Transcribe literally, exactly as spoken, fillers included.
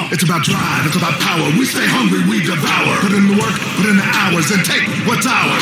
It's about drive, it's about power. We stay hungry, we devour. Put in the work, put in the hours, and take what's ours.